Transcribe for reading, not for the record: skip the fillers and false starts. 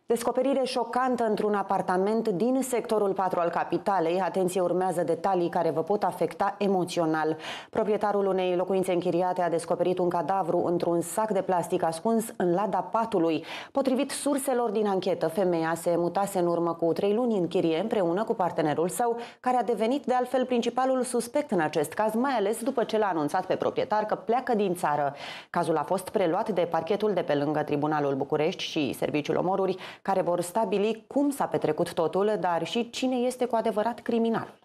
Descoperire șocantă într-un apartament din sectorul 4 al capitalei. Atenție, urmează detalii care vă pot afecta emoțional. Proprietarul unei locuințe închiriate a descoperit un cadavru într-un sac de plastic ascuns în lada patului. Potrivit surselor din anchetă, femeia se mutase în urmă cu 3 luni în chirie împreună cu partenerul său, care a devenit de altfel principalul suspect în acest caz, mai ales după ce l-a anunțat pe proprietar că pleacă din țară. Cazul a fost preluat de parchetul de pe lângă Tribunalul București și Serviciul Omoruri, care vor stabili cum s-a petrecut totul, dar și cine este cu adevărat criminalul.